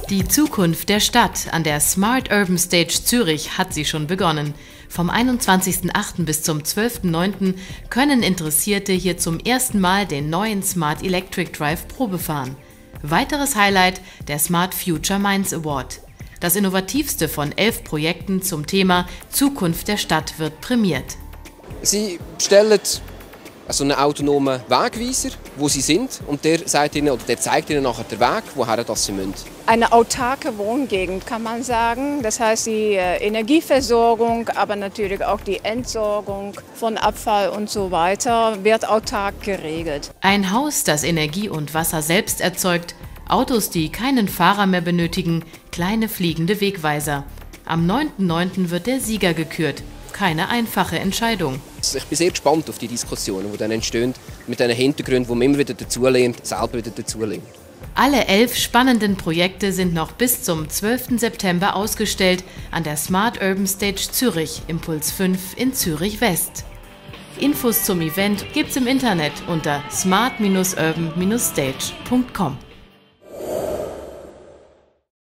Die Zukunft der Stadt an der Smart Urban Stage Zürich hat sie schon begonnen. Vom 21.08. bis zum 12.09. können Interessierte hier zum ersten Mal den neuen Smart Electric Drive Probe fahren. Weiteres Highlight, der Smart Future Minds Award. Das innovativste von 11 Projekten zum Thema Zukunft der Stadt wird prämiert. Sie stellen einen autonomen Wegweiser, wo sie sind, und der zeigt ihnen nachher den Weg, woher sie müssen. Eine autarke Wohngegend, kann man sagen. Das heißt, die Energieversorgung, aber natürlich auch die Entsorgung von Abfall und so weiter wird autark geregelt. Ein Haus, das Energie und Wasser selbst erzeugt, Autos, die keinen Fahrer mehr benötigen, kleine fliegende Wegweiser. Am 9.9. wird der Sieger gekürt. Keine einfache Entscheidung. Ich bin sehr gespannt auf die Diskussionen, die dann entstehen, mit den Hintergründen, wo man immer wieder dazulernt, selber wieder dazulernt. Alle 11 spannenden Projekte sind noch bis zum 12. September ausgestellt an der Smart Urban Stage Zürich, Impuls 5 in Zürich West. Infos zum Event gibt's im Internet unter smart-urban-stage.com.